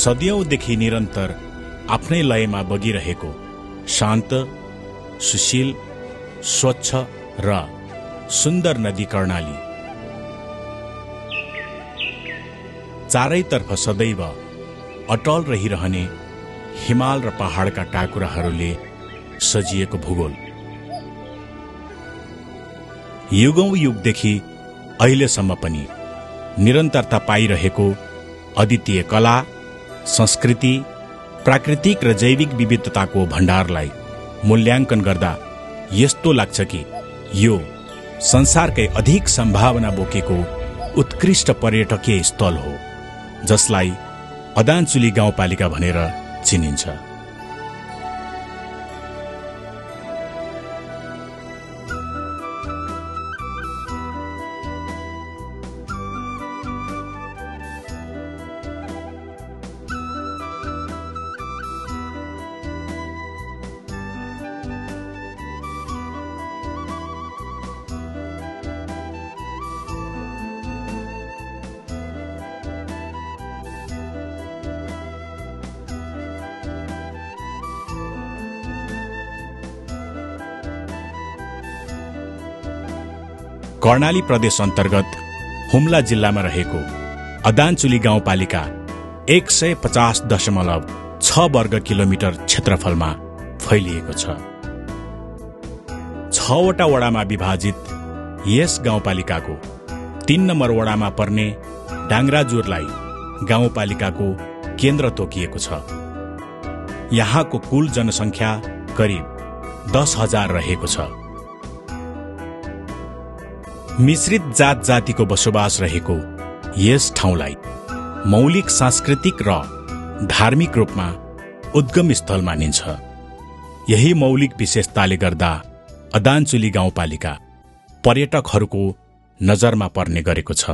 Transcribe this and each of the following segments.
सदियौंदेखि निरन्तर आफ्नै लयमा बगिरहेको शान्त, सुशील, स्वच्छ र सुन्दर नदी कर्णाली चारैतर्फ सदैव अटल रहिरहने हिमाल र पहाडका टाकुराहरूले सजिएको भूगोल, युगौं युगदेखि अहिलेसम्म पनि निरन्तरता पाइरहेको अद्वितीय कला, संस्कृति, प्राकृतिक र जैविक विविधताको भण्डारलाई मूल्याङ्कन गर्दा यस्तो लाग्छ कि यो संसारकै अधिक सम्भावना बोकेको उत्कृष्ट पर्यटकीय स्थल हो, जसलाई अदानचुली गाउँपालिका भनेर चिनिन्छ। कर्णाली प्रदेश अन्तर्गत हुम्ला जिल्लामा रहेको अदानचुली गाउँपालिका 150.6 वर्ग किलोमिटर क्षेत्रफलमा फैलिएको छ। 6 वटा वडामा विभाजित यस गाउँपालिकाको 3 नम्बर वडामा पर्ने डाङ्ग्राजुरलाई गाउँपालिकाको केन्द्र तोकिएको छ। यहाँको कुल जनसङ्ख्या करिब 10,000 रहेको छ। मिश्रित जात जातिको बसोबास रहेको यस ठाउँलाई मौलिक सांस्कृतिक र धार्मिक रूपमा उद्गम स्थल मानिन्छ। यही मौलिक विशेषताले गर्दा अदानचुली गाउँपालिका पर्यटकहरूको नजरमा पर्ने गरेको छ।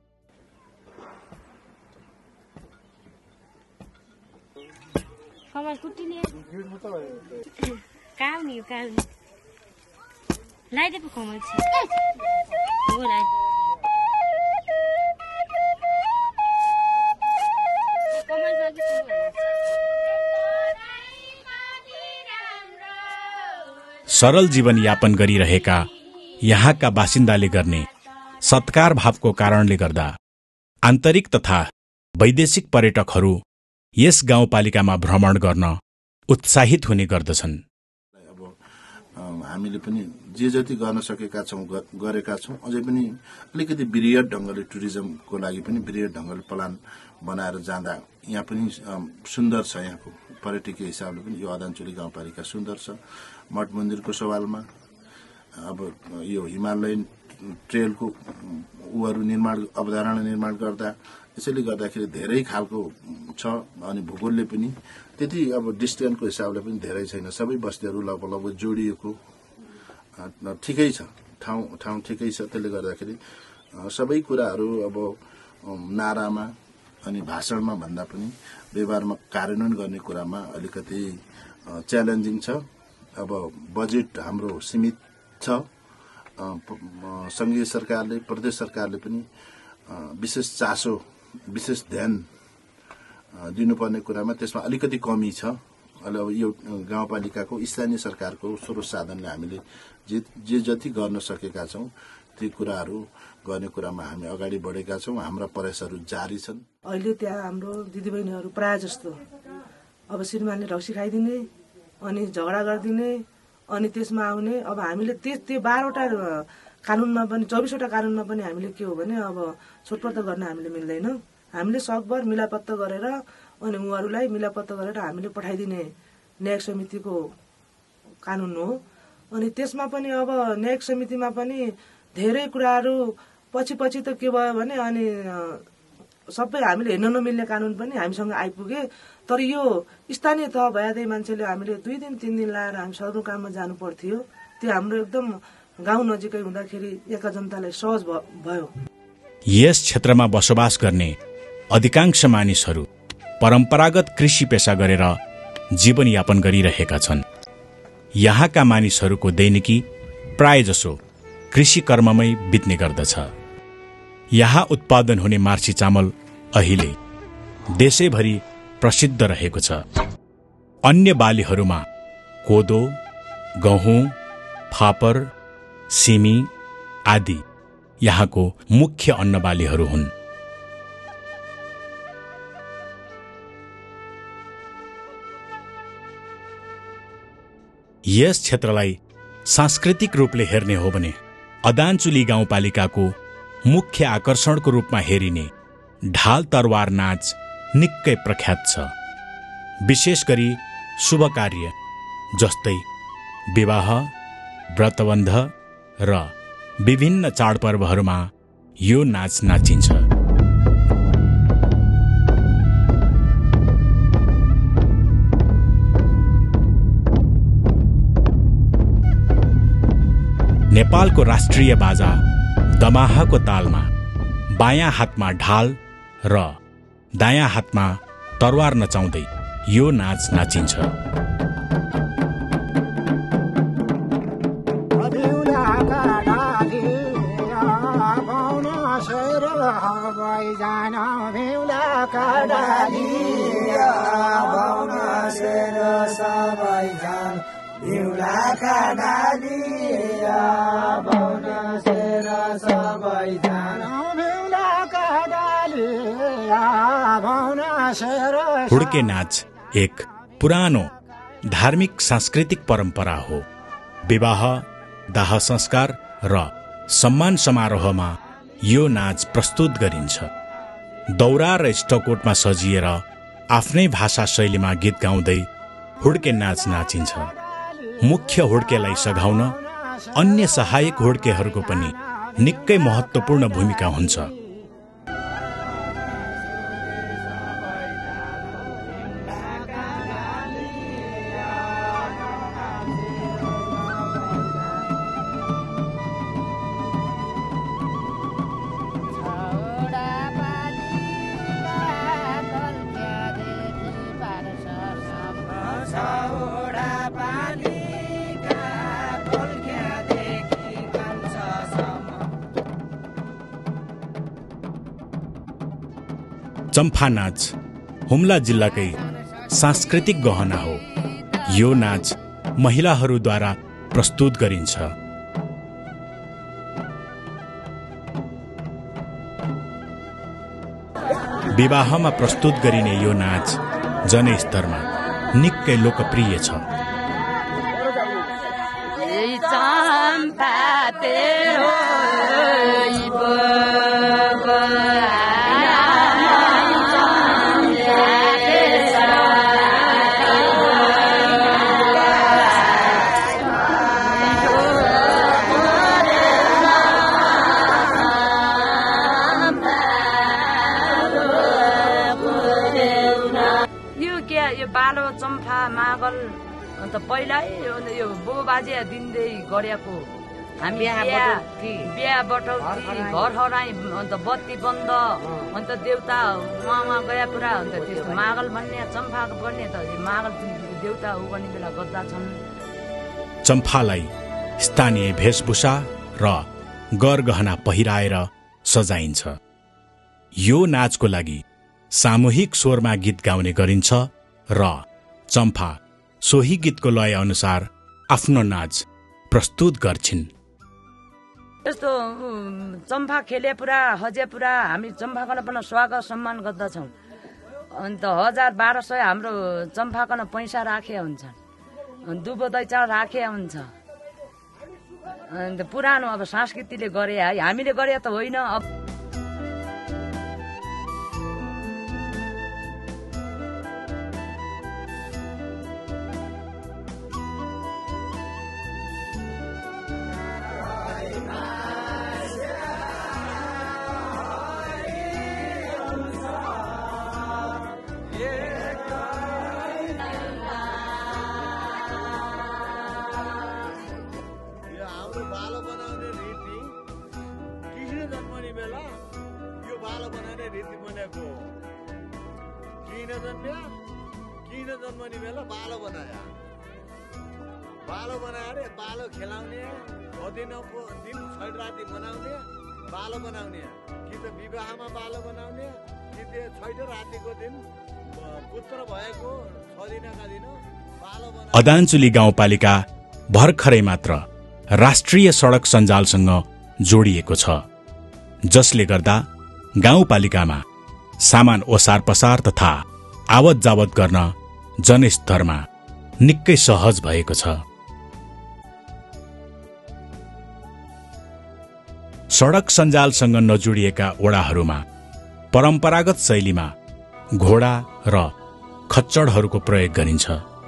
सरल जीवन यापन गरिरहेका यहाँका बासिन्दाले गर्ने सत्कार भावको कारणले गर्दा आन्तरिक तथा वैदेशिक पर्यटकहरू यस गाउँपालिकामा भ्रमण गर्न उत्साहित हुने गर्दछन्। हामीले पनि जे जति गर्न सकेका छौं गरेका छौं, अझै पनि अलिकति वृहत ढंगले टुरिज्मको लागि पनि वृहत ढंगले प्लान बनाएर जाँदा यहाँ पनि सुन्दर छ। यहाँको पर्यटकीय हिसाबले पनि यो अदानचुली गाउँपालिका सुन्दर छ। मठ मन्दिरको सवालमा अब यो हिमालयन ट्रेलको अवधारणा निर्माण गर्दा यसैले गर्दाखेरि धेरै खालको छ। अनि भूगोलले पनि त्यति अब डिस्टेन्सको हिसाबले पनि धेरै छैन। सबै बस्तीहरू लगभग जोडिएको ठिकै छ, ठाउँ ठिकै छ। त्यसले गर्दाखेरि सबै कुराहरू अब नारामा अनि भाषणमा भन्दा पनि व्यवहारमा कार्यान्वयन गर्ने कुरामा अलिकति च्यालेन्जिङ छ। अब बजेट हाम्रो सीमित छ। संघीय सरकारले, प्रदेश सरकारले पनि विशेष चासो, विशेष ध्यान दिनुपर्ने कुरामा त्यसमा अलिकति कमी छ। अब यो गाउँपालिकाको स्थानीय सरकारको स्रोत साधनले हामीले जे जति गर्न सकेका छौं ती कुराहरू गर्ने कुरामा हामी अगाडि बढेका छौं। हाम्रा प्रयासहरू जारी छन्। अहिले त्यहाँ हाम्रो दिदीबहिनीहरू प्राय जस्तो अब श्रीमानले रक्सी खाइदिने अनि झगडा गरिदिने अनि त्यसमा आउने। अब हामीले त्यो 12 वटा कानूनमा पनि 24 वटा कानूनमा पनि हामीले के हो भने अब छोडपत्र गर्न हामीले मिल्दैन। हामीले सकभर मिलापत्ता गरेर अनि उहाँहरूलाई मिलापत्ता गरेर हामीले पठाइदिने न्यायिक समितिको कानून हो। अनि त्यसमा पनि अब न्यायिक समितिमा पनि धेरै कुराहरू पछि त के भयो भने अनि सबै हामीले हेर्न नमिल्ने कानून पनि हामीसँग आइपुगे। तर यो स्थानीय तह भएदै मान्छेले हामीले 2 दिन 3 दिन लाएर हामी सदरमुकाममा जानु पर्थ्यो। त्यो हाम्रो एकदम गाउँ नजिकै हुँदाखेरि यहाँका जनतालाई सहज भयो। यस क्षेत्रमा बसोबास गर्ने अधिकांश मानिसहरू परम्परागत कृषि पेशा गरेर जीवनयापन गरिरहेका छन्। यहाँका मानिसहरूको दैनिकी प्रायजसो कृषि कर्ममै बित्ने गर्दछ। यहाँ उत्पादन हुने मार्सी चामल अहिले देशैभरि प्रसिद्ध रहेको छ। अन्य बालीहरूमा कोदो, गहुँ, फापर, सिमी आदि यहाँको मुख्य अन्नबालीहरू हुन्। यस क्षेत्रलाई सांस्कृतिक रूपले हेर्ने हो भने अदानचुली गाउँपालिकाको मुख्य आकर्षणको रूपमा हेरिने ढाल तरवार नाच निकै प्रख्यात छ। विशेष गरी शुभ कार्य जस्तै विवाह, व्रतबन्ध र विभिन्न चाडपर्वहरूमा यो नाच नाचिन्छ। नेपालको राष्ट्रिय बाजा दमाहाको तालमा बायाँ हातमा ढाल र दायाँ हातमा तरवार नचाउँदै यो नाच नाचिन्छ। हुड्के नाच एक पुरानो धार्मिक सांस्कृतिक परम्परा हो। विवाह, दाह संस्कार र सम्मान समारोहमा यो नाच प्रस्तुत गरिन्छ। दौरा र स्टकोटमा सजिएर आफ्नै भाषा शैलीमा गीत गाउँदै हुड्के नाच नाचिन्छ। मुख्य हुड्केलाई सघाउन अन्य सहायक हुड्केहरूको पनि निकै महत्त्वपूर्ण भूमिका हुन्छ। चम्फा नाच हुम्ला जिल्लाकै सांस्कृतिक गहना हो। यो नाच महिलाहरूद्वारा प्रस्तुत गरिन्छ। विवाहमा प्रस्तुत गरिने यो नाच जनस्तरमा निकै लोकप्रिय छ। बालो चम्फा मागल अन्त पहिल्यै यो बोबाजे दिँदै गरेको हामी बिहा बटौती घर हराई अन्त बत्ती बन्द अन्त देउता उहाँ गया पुरा अन्त त्यस्तो मागल भन्ने चम्फा भन्ने त मागल देउता हो भन्ने बेला गर्दा छन्। चम्फालाई स्थानीय वेशभूषा र गरगहना पहिराएर सजाइन्छ। यो नाचको लागि सामूहिक स्वरमा गीत गाउने गरिन्छ र चम्फा सोही गीतको लय अनुसार आफ्नो नाच प्रस्तुत गर्छिन्। यस्तो चम्फा खेले पुरा हजे पुरा हामी चम्फाकन पनि स्वागत सम्मान गर्दछौँ। अन्त 1000-1200 हाम्रो चम्फाकन पैसा राखे हुन्छ, दुबो दैचा राखे हुन्छ। अन्त पुरानो अब संस्कृतिले गरे है, हामीले गरे त होइन। अब किन जन्मने बेला बालो बनायो, बालो बनाएर बालो खेलाउने, दिनको दिन छैट राति मनाउने, बालो बनाउने, कि त विवाहमा बालो बनाउने, कि त छैट रातिको दिन पुत्र भएको 6 दिनका दिन पालो बनाएर अदानचुली गाउँपालिका भर्खरै मात्र राष्ट्रिय सडक सञ्जालसँग जोडिएको छ, जसले गर्दा गाउँपालिकामा सामान ओसार पसार तथा आवत जावत गर्न जनस्तरमा निकै सहज भएको छ। सडक सञ्जालसँग नजोडिएका वडाहरूमा परम्परागत शैलीमा घोडा र खच्चडहरूको प्रयोग गरिन्छ।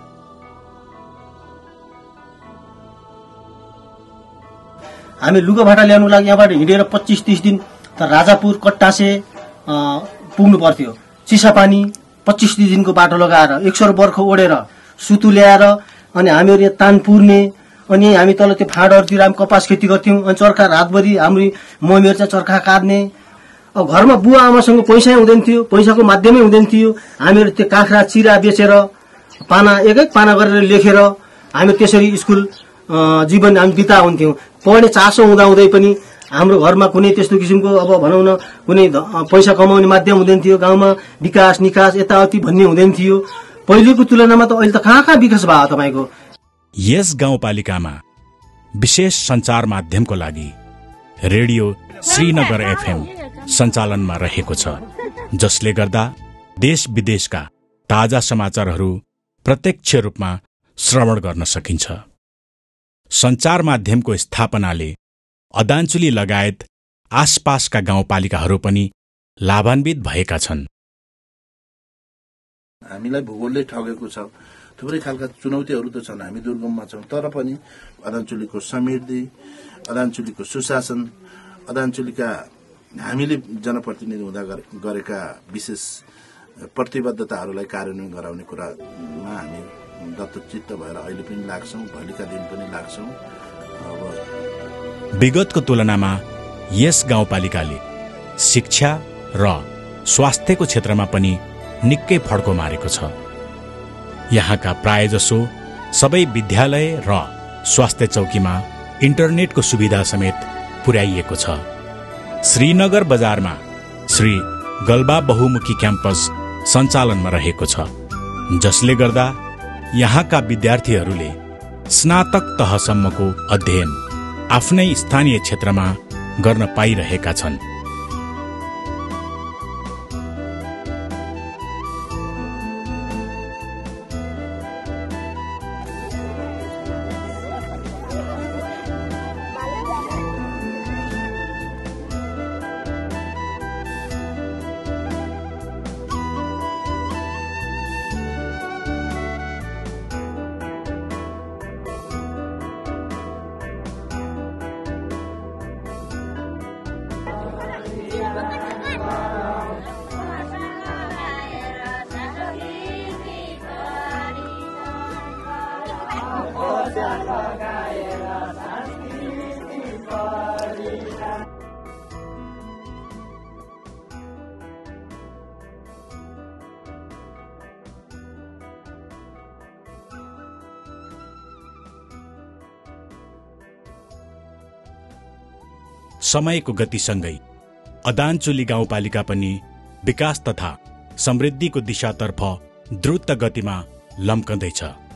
हामी लुगाफाटा ल्याउनुको लागि यहाँबाट हिँडेर 25-30 दिन त राजापुर कट्टासे पुग्नु पर्थ्यो। चिसापानी 25-30 दिनको बाटो लगाएर 100 बर्ख ओढेर सुतु ल्याएर अनि हामीहरू यहाँ तान पुर्ने, अनि हामी तल त्यो फाँडहरूतिर हामी कपास खेती गर्थ्यौँ। अनि चर्खा रातभरि हाम्रो मम्मीहरू चाहिँ चर्खा काट्ने। अब घरमा बुवा आमासँग पैसा हुँदैन थियो, पैसाको माध्यमै हुँदैन थियो। हामीहरू त्यो काँक्रा चिरा बेचेर पाना एक पाना गरेर लेखेर हामी त्यसरी स्कुल जीवन हामी बिता हुन्थ्यौँ। पढ्ने चासो हुँदाहुँदै पनि हाम्रो घरमा कुनै त्यस्तो किसिमको अब भनौँ न कुनै पैसा कमाउने माध्यम हुँदैन थियो। गाउँमा विकास निकास यताउति भन्ने हुँदैन थियो। पहिलेको तुलनामा त अहिले त कहाँ विकास भयो तपाईँको। यस गाउँपालिकामा विशेष सञ्चार माध्यमको लागि रेडियो श्रीनगर FM सञ्चालनमा रहेको छ, जसले गर्दा देश विदेशका ताजा समाचारहरू प्रत्यक्ष रूपमा श्रवण गर्न सकिन्छ। सञ्चार माध्यमको स्थापनाले अदानचुली लगायत आसपासका गाउँपालिकाहरू पनि लाभान्वित भएका छन्। हामीलाई भूगोलले ठगेको छ, थुप्रै खालका चुनौतीहरू त छन्। हामी दुर्गममा छौँ, तर पनि अदानचुलीको समृद्धि, अदानचुलीको सुशासन, अदानचुलीका हामीले जनप्रतिनिधि हुँदा गरेका विशेष प्रतिबद्धताहरूलाई कार्यान्वयन गराउने कुरामा हामी दत्तचित्त भएर अहिले पनि लाग्छौँ, भोलिका दिन पनि लाग्छौँ। विगतको तुलनामा यस गाउँपालिकाले शिक्षा र स्वास्थ्यको क्षेत्रमा पनि निकै फड्को मारेको छ। यहाँका प्रायजसो सबै विद्यालय र स्वास्थ्य चौकीमा इन्टरनेटको सुविधा समेत पुर्याइएको छ। श्रीनगर बजारमा श्री गल्बा बहुमुखी क्याम्पस सञ्चालनमा रहेको छ, जसले गर्दा यहाँका विद्यार्थीहरूले स्नातक तहसम्मको अध्ययन आफ्नै स्थानीय क्षेत्रमा गर्न पाइरहेका छन्। समयको गतिसँगै अदानचुली गाउँपालिका पनि विकास तथा समृद्धिको दिशातर्फ द्रुत गतिमा लम्कँदैछ।